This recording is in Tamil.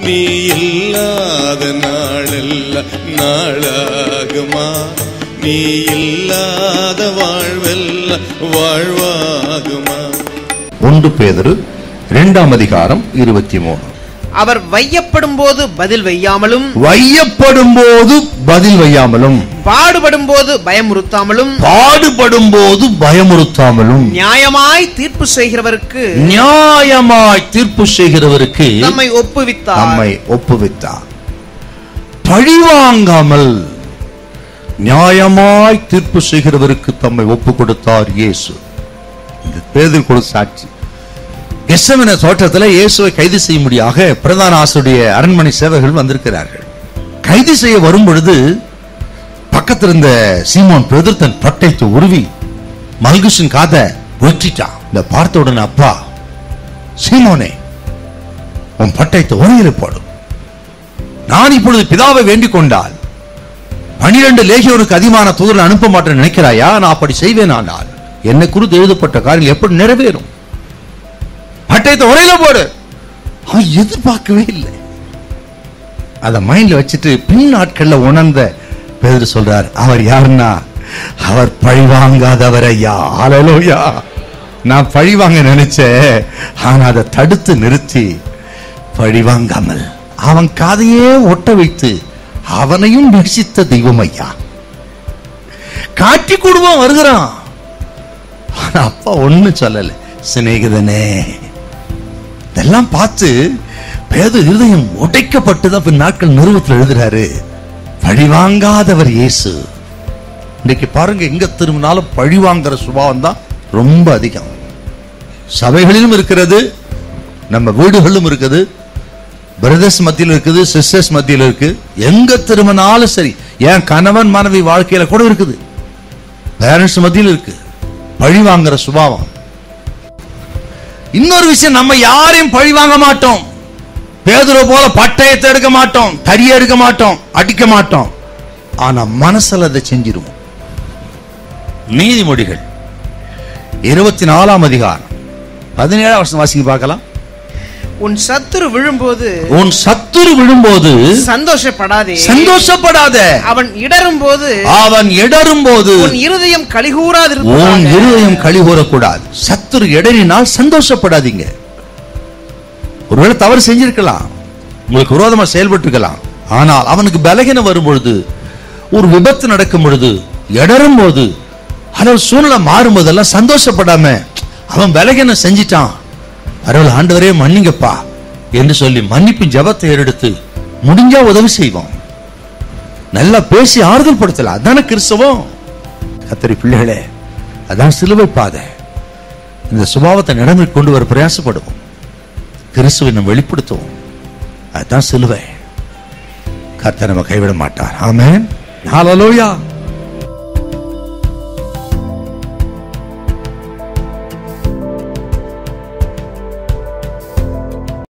நீ இல்லாத நாளெல்லாம் நாளாகுமா? நீ இல்லாத வாழ்வெல்லாம் வாழ்வாகுமா? 1 பேதுரு 2ஆம் அதிகாரம் 23. அவர் வையப்படும் போது பதில் வையாமலும், பாடுபடும் போது பயமுறுத்தாமலும், நியாயமாய் தீர்ப்பு செய்கிறவருக்கு நம்மை ஒப்புவித்தார். பழிவாங்காமல் நியாயமாய் தீர்ப்பு செய்கிறவருக்கு தம்மை ஒப்பு கொடுத்தார் இயேசு. இந்த பேதுரு கொடு சாட்சி. கெத்செமனே தோட்டத்தில் இயேசுவை கைது செய்யும்படியாக பிரதான ஆசிரியருடைய அரண்மனை சேவகர்கள் வந்திருக்கிறார்கள். கைது செய்ய வரும் பொழுது பக்கத்தில் இருந்த சீமோன் பேதுரு தன் பட்டயத்தை உருவி மல்குஷின் காதை வெட்டிட்டான். இந்த பார்த்த உடனே, அப்பா சீமோனே, உன் பட்டயத்தை உரையில போடும். நான் இப்பொழுது பிதாவை வேண்டிக் கொண்டால் 12 லேகியோனுக்கு அதிகமான தூதரை அனுப்ப மாட்டேன் நினைக்கிறாயா? நான் அப்படி செய்வேன். ஆனால் என்னை குறித்து எழுதப்பட்ட காரியம் எப்படி நிறைவேறும்? பட்டயத்தை உரையில போடு. அவன் எதிர்பார்க்கவே இல்லை. அத மைண்ட்ல வச்சுட்டு பின் நாட்கள்ல உணர்ந்த பேதுரு சொல்றார், அவர் யாருன்னா அவர் பழிவாங்காதவர் ஐயா. ஹல்லேலூயா. நான் பழிவாங்க நினைச்சேன், ஆனா அதை தடுத்து நிறுத்தி பழிவாங்காமல் அவன் காதையே ஒட்ட வைத்து அவனையும் நேசித்த தெய்வம் ஐயா. காட்டி கொடுவான் வருகிறான். ஆனா அப்பா ஒண்ணு சொல்லல, சிநேகிதனே. இதெல்லாம் பார்த்து பேதுரு இருதயம் உடைக்கப்பட்டுதான் பின் நாட்கள் நிறுவத்தில் எழுதுறாரு, பழிவாங்காதவர் இயேசு. இன்னைக்கு பாருங்க, எங்க திரும்பினாலும் பழிவாங்கிற சுபாவம் தான் ரொம்ப அதிகம். சபைகளிலும் இருக்கிறது, நம்ம வீடுகளிலும் இருக்குது, பிரதர்ஸ் மத்தியில் இருக்குது, சிஸ்டர்ஸ் மத்தியில் இருக்கு. எங்க திரும்பினாலும் சரி, என் கணவன் மனைவி வாழ்க்கையில கூட இருக்குது, பேரண்ட்ஸ் மத்தியில் இருக்கு பழிவாங்கிற சுபாவம். இன்னொரு விஷயம், நம்ம யாரையும் பழி வாங்க மாட்டோம். பேதுரு போல பட்டயத்தை எடுக்க மாட்டோம், தடியை எடுக்க மாட்டோம், அடிக்க மாட்டோம். ஆனா மனசுல அதை செஞ்சிருவோம். நீதிமொழிகள் 24ஆம் அதிகாரம் 17ஆம் வசனம் வாசிங்க பார்க்கலாம். உன் சத்துரு விழும்போது சந்தோஷப்படாதே. அவன் இடரும் போது உன் இருதயம் கலிகூராதிருக்கும். சத்துரு இடறினால் சந்தோஷப்படாதீங்க. ஒருவேளை தவறு செஞ்சிருக்கலாம், உங்களுக்கு விரோதமா செயல்பட்டு இருக்கலாம். ஆனால் அவனுக்கு பலகீனம் வரும் பொழுது, ஒரு விபத்து நடக்கும் பொழுது, இடரும் போது, அதாவது சூழ்நிலை மாறும் போதெல்லாம் சந்தோஷப்படாம அவன் பலகீனம் செஞ்சிட்டான், பரவாயில்ல ஆண்டவரே மன்னிங்கப்பா என்று சொல்லி மன்னிப்பு ஜெபத்தை எடுத்து முடிஞ்சா உதவி செய்வோம். நல்லா பேசி ஆறுதல் படுத்தலாம். அதான கிறிஸ்தவம். கர்த்தருடைய பிள்ளைகளே, அதான் சிலுவை பாதை. இந்த சுபாவத்தை நடைமுறை கொண்டு வர பிரயாசப்படுவோம். கிறிஸ்துவை நம்ம வெளிப்படுத்துவோம். அதுதான் சிலுவை. கர்த்தர் நம்ம கைவிட மாட்டார். ஆமென். ஹல்லேலூயா.